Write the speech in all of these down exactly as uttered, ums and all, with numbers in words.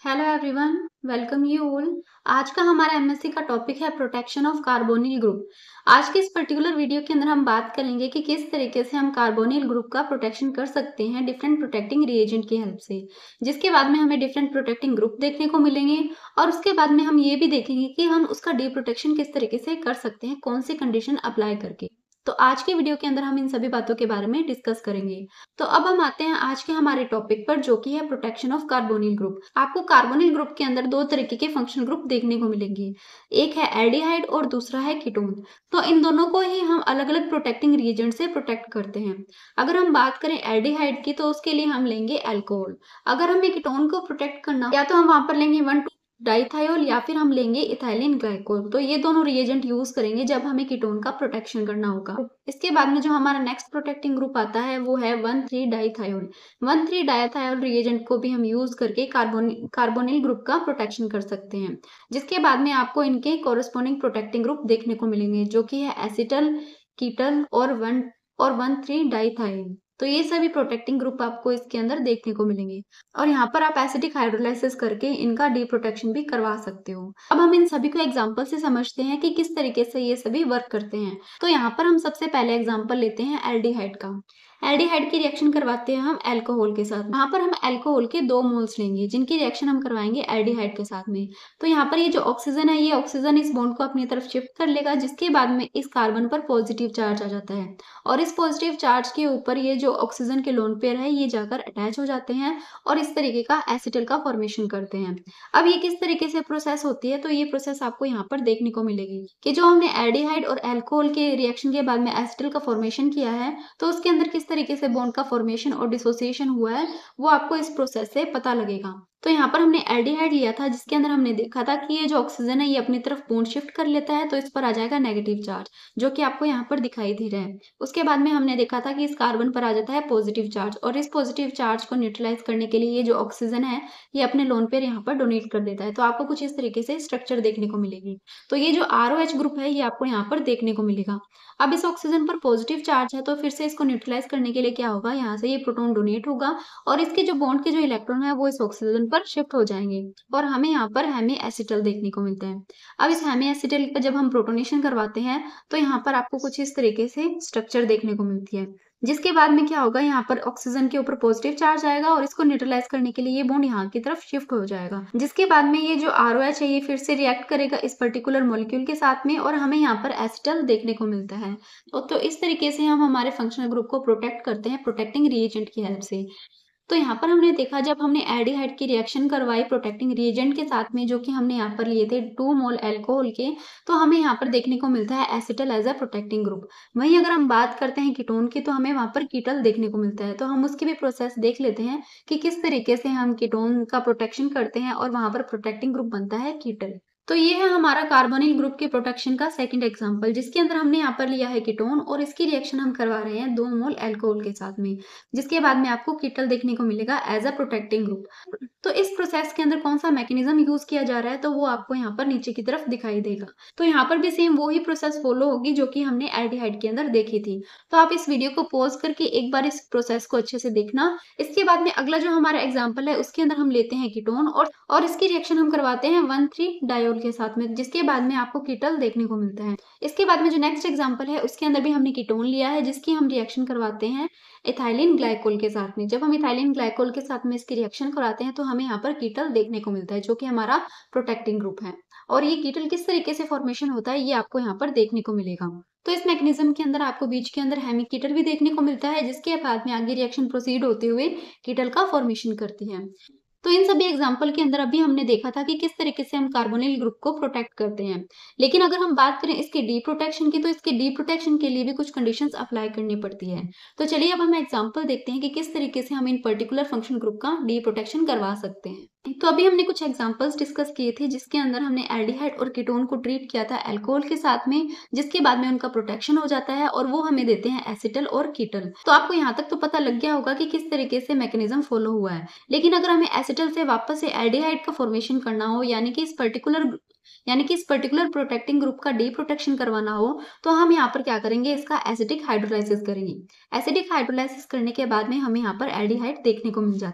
Hello everyone, welcome you all. आज का हमारा एमएससी का टॉपिक है प्रोटेक्शन ऑफ कार्बोनिल ग्रुप। आज के इस पर्टिकुलर वीडियो के अंदर हम बात करेंगे कि किस तरीके से हम कार्बोनिल ग्रुप का प्रोटेक्शन कर सकते हैं डिफरेंट प्रोटेक्टिंग रिएजेंट की हेल्प से, जिसके बाद में हमें डिफरेंट प्रोटेक्टिंग ग्रुप देखने को मिलेंगे और उसके बाद में हम ये भी देखेंगे कि हम उसका डी प्रोटेक्शन किस तरीके से कर सकते हैं, कौन सी कंडीशन अप्लाई करके। तो आज की वीडियो के अंदर हम इन सभी बातों के बारे में डिस्कस करेंगे। तो अब हम आते हैं आज के हमारे टॉपिक पर, जो कि है प्रोटेक्शन ऑफ कार्बोनिल ग्रुप। आपको कार्बोनिल ग्रुप के अंदर दो तरीके के फंक्शनल ग्रुप देखने को मिलेंगे, एक है एल्डिहाइड और दूसरा है कीटोन। तो इन दोनों को ही हम अलग अलग प्रोटेक्टिंग रिएजेंट से प्रोटेक्ट करते हैं। अगर हम बात करें एल्डिहाइड की तो उसके लिए हम लेंगे अल्कोहल। अगर हमें कीटोन को प्रोटेक्ट करना या तो हम वहां पर लेंगे वन डाइथायोल या फिर हम लेंगे इथाइलिन ग्लाइकोल। तो ये दोनों रिएजेंट यूज करेंगे जब हमें कीटोन का प्रोटेक्शन करना होगा। इसके बाद में जो हमारा नेक्स्ट प्रोटेक्टिंग ग्रुप आता है वो है one three dithiol. One three dithiol reagent को भी हम यूज करके कार्बोन कार्बोनिल ग्रुप का प्रोटेक्शन कर सकते हैं, जिसके बाद में आपको इनके कोरस्पोंडिंग प्रोटेक्टिंग ग्रुप देखने को मिलेंगे, जो कि है एसिटल, कीटल और वन और वन थ्री डाइथाइन। तो ये सभी प्रोटेक्टिंग ग्रुप आपको इसके अंदर देखने को मिलेंगे और यहाँ पर आप एसिडिक हाइड्रोलाइसिस करके इनका डी प्रोटेक्शन भी करवा सकते हो। अब हम इन सभी को एग्जांपल से समझते हैं कि किस तरीके से ये सभी वर्क करते हैं। तो यहाँ पर हम सबसे पहले एग्जांपल लेते हैं एल्डिहाइड का। एल्डिहाइड की रिएक्शन करवाते हैं हम अल्कोहल के साथ। यहाँ पर हम अल्कोहल के दो मोल्स लेंगे जिनकी रिएक्शन हम करवाएंगे एल्डिहाइड के साथ में। तो यहाँ पर ये जो ऑक्सीजन है, ये ऑक्सीजन इस बॉन्ड को अपनी तरफ शिफ्ट कर लेगा, जिसके बाद में इस कार्बन पर पॉजिटिव चार्ज आ जाता है और इस पॉजिटिव चार्ज के ऊपर ये जो ऑक्सीजन के लोन पेयर है ये जाकर अटैच हो जाते हैं और इस तरीके का एसिटल का फॉर्मेशन करते हैं। अब ये किस तरीके से प्रोसेस होती है, तो ये प्रोसेस आपको यहाँ पर देखने को मिलेगी कि जो हमने एल्डिहाइड और अल्कोहल के रिएक्शन के बाद में एसिटल का फॉर्मेशन किया है, तो उसके अंदर किस तरीके से बॉन्ड का फॉर्मेशन और डिसोसिएशन हुआ है वो आपको इस प्रोसेस से पता लगेगा। तो यहाँ पर हमने एल्डिहाइड लिया था जिसके अंदर हमने देखा था कि ये जो ऑक्सीजन है ये अपनी तरफ बॉन्ड शिफ्ट कर लेता है, तो इस पर आ जाएगा नेगेटिव चार्ज, जो कि आपको यहाँ पर दिखाई दे रहा है। उसके बाद में हमने देखा था कि इस कार्बन पर आ जाता है पॉजिटिव चार्ज और इस पॉजिटिव चार्ज को न्यूट्रलाइज करने के लिए ये जो ऑक्सीजन है ये अपने लोन पेयर यहाँ पर डोनेट कर देता है। तो आपको कुछ इस तरीके से स्ट्रक्चर देखने को मिलेगी। तो ये जो आर ओ एच ग्रुप है ये आपको यहाँ पर देखने को मिलेगा। अब इस ऑक्सीजन पर पॉजिटिव चार्ज है तो फिर से इसको न्यूट्रलाइज करने के लिए क्या होगा, यहाँ से ये प्रोटॉन डोनेट होगा और इसके जो बॉन्ड के जो इलेक्ट्रॉन है वो इस ऑक्सीजन पर शिफ्ट हो जाएंगे और हमें यहाँ पर हेमी एसिटल देखने को मिलता है। अब इस हेमी एसिटल पर जब हम प्रोटोनेशन करवाते हैं तो यहाँ पर आपको कुछ इस तरीके से स्ट्रक्चर देखने को मिलती है, जिसके बाद में क्या होगा, यहाँ पर ऑक्सीजन के ऊपर पॉजिटिव चार्ज आएगा और इसको न्यूट्रलाइज करने के लिए ये बॉन्ड यहाँ की तरफ शिफ्ट हो जाएगा, जिसके बाद में ये जो आर ओ एच है ये फिर से रिएक्ट करेगा इस पर्टिकुलर मॉलिक्यूल के साथ में और हमें यहाँ पर एसिटल देखने को मिलता है। तो, तो इस तरीके से हम हमारे फंक्शनल ग्रुप को प्रोटेक्ट करते हैं प्रोटेक्टिंग रिएजेंट की हेल्प से। तो यहाँ पर हमने देखा जब हमने एल्डिहाइड की रिएक्शन करवाई प्रोटेक्टिंग रिएजेंट के साथ में, जो कि हमने यहाँ पर लिए थे टू मोल अल्कोहल के, तो हमें यहाँ पर देखने को मिलता है acetal as a protecting group. वहीं अगर हम बात करते हैं कीटोन की तो हमें वहाँ पर कीटल देखने को मिलता है। तो हम उसकी भी प्रोसेस देख लेते हैं कि किस तरीके से हम कीटोन का प्रोटेक्शन करते हैं और वहाँ पर प्रोटेक्टिंग ग्रुप बनता है कीटल। तो ये है हमारा कार्बोनिल ग्रुप के प्रोटेक्शन का सेकंड एग्जांपल, जिसके अंदर हमने यहाँ पर लिया है कीटोन और इसकी रिएक्शन हम करवा रहे हैं दो मोल अल्कोहल के साथ में, जिसके बाद में आपको कीटल देखने को मिलेगा एज अ प्रोटेक्टिंग ग्रुप। तो इस प्रोसेस के अंदर कौन सा मैकेनिज्म यूज किया जा रहा है तो वो आपको यहाँ पर नीचे की तरफ दिखाई देगा। तो यहाँ पर भी सेम वही प्रोसेस फॉलो होगी जो कि हमने एल्डिहाइड के अंदर देखी थी। तो आप इस वीडियो को पॉज करके एक बार इस प्रोसेस को अच्छे से देखना। इसके बाद में अगला जो हमारा एग्जाम्पल है उसके अंदर हम लेते हैं कीटोन और, और इसकी रिएक्शन हम करवाते हैं वन थ्री डायोल के साथ में, जिसके बाद में आपको कीटल देखने को मिलता है। इसके बाद में जो नेक्स्ट एग्जांपल है उसके अंदर भी हमने कीटोन लिया है जिसकी हम रिएक्शन करवाते हैं इथाइलिन ग्लाइकोल के साथ में। जब हम इथाइलिन ग्लाइकोल के साथ में इसकी रिएक्शन कराते हैं तो हमें यहाँ पर कीटल देखने को मिलता है, जो कि हमारा प्रोटेक्टिंग ग्रुप है। और ये कीटल किस तरीके से फॉर्मेशन होता है ये आपको यहाँ पर देखने को मिलेगा। तो इस मैकेनिज्म के अंदर आपको बीच के अंदर हेमी कीटल भी देखने को मिलता है, जिसके बाद में आगे रिएक्शन प्रोसीड होते हुए कीटल का फॉर्मेशन करती है। तो इन सभी एग्जाम्पल के अंदर अभी हमने देखा था कि किस तरीके से हम कार्बोनिल ग्रुप को प्रोटेक्ट करते हैं। लेकिन अगर हम बात करें इसके डी प्रोटेक्शन की तो इसके डी प्रोटेक्शन के लिए भी कुछ कंडीशंस अप्लाई करनी पड़ती है। तो चलिए अब हम एग्जाम्पल देखते हैं कि किस तरीके से हम इन पर्टिकुलर फंक्शन ग्रुप का डी प्रोटेक्शन करवा सकते हैं। तो अभी हमने कुछ एग्जांपल्स डिस्कस किए थे जिसके अंदर हमने एल्डिहाइड और कीटोन को ट्रीट किया था अल्कोहल के साथ में, जिसके बाद में उनका प्रोटेक्शन हो जाता है और वो हमें देते हैं एसिटल और कीटल। तो आपको यहाँ तक तो पता लग गया होगा कि किस तरीके से मैकेनिज्म फॉलो हुआ है। लेकिन अगर हमें एसिटल से वापस से एल्डिहाइड का फॉर्मेशन करना हो, यानी कि इस पर्टिकुलर यानी कि इस पर्टिकुलर प्रोटेक्टिंग ग्रुप का डी प्रोटेक्शन करवाना हो, तो हम यहाँ पर क्या करेंगे, इसका एसिडिक हाइड्रोलाइसिस करेंगे। एसिडिक हाइड्रोलाइसिस करने के बाद में हमें यहाँ पर एल्डिहाइड देखने को मिल जाता है।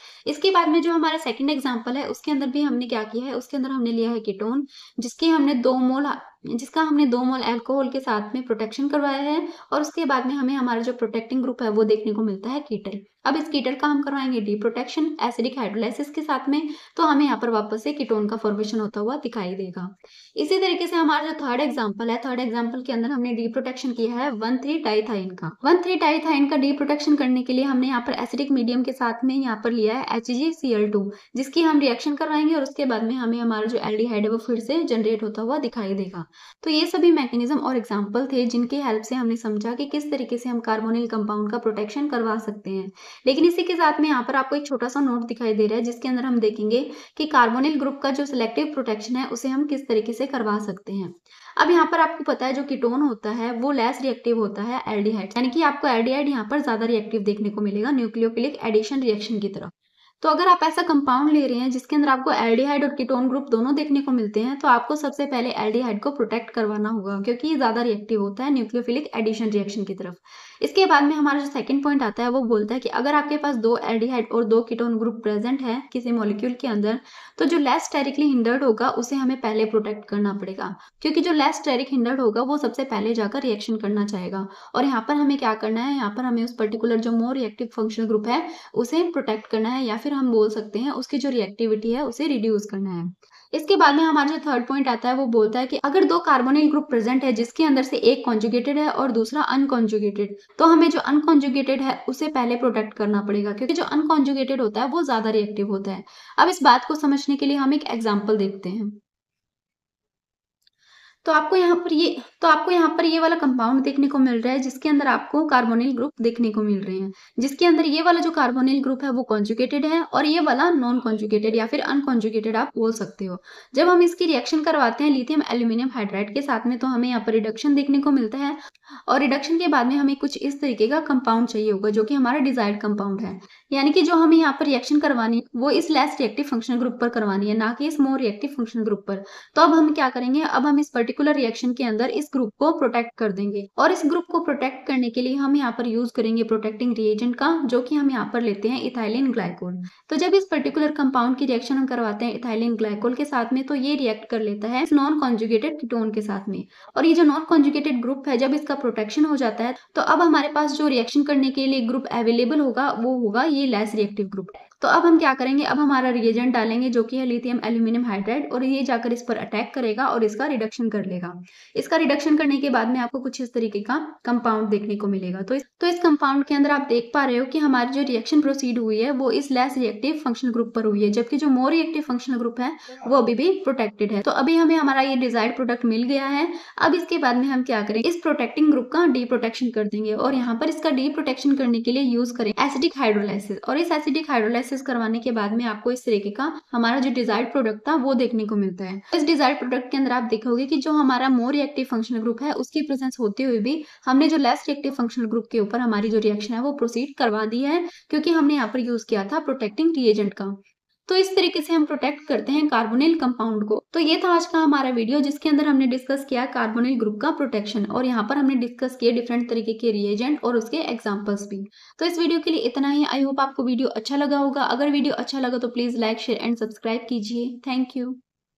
इसके बाद में जो हमारा सेकंड एग्जांपल है उसके अंदर भी हमने क्या किया है, उसके अंदर हमने लिया है कीटोन, जिसकी हमने दो मोल जिसका हमने दो मोल अल्कोहल के साथ में प्रोटेक्शन करवाया है और उसके बाद में हमें हमारा जो प्रोटेक्टिंग ग्रुप है वो देखने को मिलता है कीटल। अब इस कीटल का हम करवाएंगे डी प्रोटेक्शन एसिडिक हाइड्रोलाइसिस के साथ में, तो हमें यहाँ पर वापस से कीटोन का फॉर्मेशन होता हुआ दिखाई देगा। इसी तरीके से हमारा जो थर्ड एग्जांपल है, थर्ड एग्जांपल के अंदर हमने डी प्रोटेक्शन किया है वन थ्री डाइथाइन का। वन थ्री डाइथाइन का डी प्रोटेक्शन करने के लिए हमने यहाँ पर एसिडिक मीडियम के साथ में यहाँ पर लिया है H G C L two, जिसकी हम रिएक्शन करवाएंगे और उसके बाद में हमें हमारा जो एल्डिहाइड है वो फिर से जनरेट होता हुआ दिखाई देगा। तो ये सभी मैकेनिज्म और एग्जाम्पल थे जिनकी हेल्प से हमने समझा कि किस तरीके से हम कार्बोनिल कंपाउंड का प्रोटेक्शन करवा सकते हैं। लेकिन इसी के साथ में यहाँ पर आपको एक छोटा सा नोट दिखाई दे रहा है जिसके अंदर हम देखेंगे कि कार्बोनिल ग्रुप का जो सिलेक्टिव प्रोटेक्शन है उसे हम किस तरीके से करवा सकते हैं। अब यहाँ पर आपको पता है जो कीटोन होता है वो लेस रिएक्टिव होता है एल्डिहाइड, यानी कि आपको एल्डिहाइड यहाँ पर ज्यादा रिएक्टिव देखने को मिलेगा न्यूक्लियोफिलिक एडिशन रिएक्शन की तरफ। तो अगर आप ऐसा कंपाउंड ले रहे हैं जिसके अंदर आपको एल्डिहाइड और कीटोन ग्रुप दोनों देखने को मिलते हैं, तो आपको सबसे पहले एल्डिहाइड को प्रोटेक्ट करवाना होगा क्योंकि ये ज्यादा रिएक्टिव होता है न्यूक्लियोफिलिक एडिशन रिएक्शन की तरफ। इसके बाद में हमारा जो सेकंड पॉइंट आता है वो बोलता है कि अगर आपके पास दो एल्डिहाइड और दो कीटोन ग्रुप प्रेजेंट है किसी मॉलिक्यूल के अंदर, तो जो लेस स्टेरिकली हिंडर्ड होगा उसे हमें पहले प्रोटेक्ट करना पड़ेगा, क्योंकि जो लेस स्टेरिक हिंडर्ड होगा वो सबसे पहले जाकर रिएक्शन करना चाहेगा। और यहाँ पर हमें क्या करना है, यहाँ पर हमें उस पर्टिकुलर जो मोर रिएक्टिव फंक्शनल ग्रुप है उसे प्रोटेक्ट करना है, या फिर हम बोल सकते हैं उसकी जो रिएक्टिविटी है उसे रिड्यूस करना है। इसके बाद में हमारा जो थर्ड पॉइंट आता है वो बोलता है कि अगर दो कार्बोनिल ग्रुप प्रेजेंट है जिसके अंदर से एक कॉन्जुगेटेड है और दूसरा अनकॉन्जुगेटेड, तो हमें जो अनकॉन्जुगेटेड है उसे पहले प्रोटेक्ट करना पड़ेगा क्योंकि जो अनकॉन्जुगेटेड होता है वो ज्यादा रिएक्टिव होता है। अब इस बात को समझने के लिए हम एक एग्जाम्पल देखते हैं। तो आपको यहाँ पर ये तो आपको यहाँ पर ये वाला कंपाउंड देखने को मिल रहा है जिसके अंदर आपको कार्बोनिल ग्रुप देखने को मिल रहे हैं, जिसके अंदर ये वाला जो कार्बोनिल ग्रुप है वो कॉन्जुगेटेड है और ये वाला नॉन कॉन्जुगेटेड या फिर अनकॉन्जुगेटेड आप बोल सकते हो। जब हम इसकी रिएक्शन करवाते हैं लिथियम एल्यूमिनियम हाइड्राइड के साथ में, तो हमें यहाँ पर रिडक्शन देखने को मिलता है और रिडक्शन के बाद में हमें कुछ इस तरीके का कंपाउंड चाहिए होगा जो कि हमारा डिजायर्ड कंपाउंड है। यानी कि जो हमें यहाँ पर रिएक्शन करवानी है वो इस लेस रिएक्टिव फंक्शनल ग्रुप पर करवानी है, ना कि इस मोर रिएक्टिव फंक्शनल ग्रुप पर। तो अब हम क्या करेंगे, अब हम इस पर्टिकुलर रिएक्शन के अंदर इस ग्रुप को प्रोटेक्ट कर देंगे और इस ग्रुप को प्रोटेक्ट करने के लिए हम यहाँ पर यूज करेंगे प्रोटेक्टिंग रिएजेंट का, जो कि हम यहाँ पर लेते हैं इथाइलिन ग्लाइकोल। तो जब इस पर्टिकुलर कंपाउंड की रिएक्शन हम करवाते हैं इथाइलिन ग्लाइकोल के साथ में, तो ये रिएक्ट कर लेता है नॉन कॉन्जुगेटेड कीटोन के साथ में, और ये जो नॉन कॉन्जुगेटेड ग्रुप है जब इसका प्रोटेक्शन हो जाता है तो अब हमारे पास जो रिएक्शन करने के लिए ग्रुप अवेलेबल होगा वो होगा ये लेस रिएक्टिव ग्रुप। तो अब हम क्या करेंगे, अब हमारा रिएजेंट डालेंगे जो कि है लिथियम एल्यूमिनियम हाइड्राइड, और ये जाकर इस पर अटैक करेगा और इसका रिडक्शन कर लेगा। इसका रिडक्शन करने के बाद में आपको कुछ इस तरीके का कंपाउंड देखने को मिलेगा। तो इस तो इस कंपाउंड के अंदर आप देख पा रहे हो कि हमारी जो रिएक्शन प्रोसीड हुई है वो इस लेस रिएक्टिव फंक्शनल ग्रुप पर हुई है, जबकि जो मोर रिएक्टिव फंक्शनल ग्रुप है वो अभी भी प्रोटेक्टेड है। तो अभी हमें हमारा ये डिजायर्ड प्रोडक्ट मिल गया है। अब इसके बाद में हम क्या करेंगे, इस प्रोटेक्टिंग ग्रुप का डी प्रोटेक्शन कर देंगे और यहाँ पर इसका डी प्रोटेक्शन करने के लिए यूज करें एसिडिक हाइड्रोलाइसिस। और इस एसिडिक हाइड्रोलाइसिस करवाने के बाद में आपको इस तरीके का हमारा जो डिजायर्ड प्रोडक्ट था वो देखने को मिलता है। इस डिजायर्ड प्रोडक्ट के अंदर आप देखोगे कि जो हमारा मोर रिएक्टिव फंक्शनल ग्रुप है उसकी प्रेजेंस होते हुए भी हमने जो लेस रिएक्टिव फंक्शनल ग्रुप के ऊपर हमारी जो रिएक्शन है वो प्रोसीड करवा दी है, क्योंकि हमने यहाँ पर यूज किया था प्रोटेक्टिंग रिएजेंट का। तो इस तरीके से हम प्रोटेक्ट करते हैं कार्बोनिल कंपाउंड को। तो ये था आज का हमारा वीडियो जिसके अंदर हमने डिस्कस किया कार्बोनिल ग्रुप का प्रोटेक्शन, और यहाँ पर हमने डिस्कस किए डिफरेंट तरीके के रिएजेंट और उसके एग्जांपल्स भी। तो इस वीडियो के लिए इतना ही। आई होप आपको वीडियो अच्छा लगा होगा। अगर वीडियो अच्छा लगा तो please like share and subscribe कीजिए। Thank you.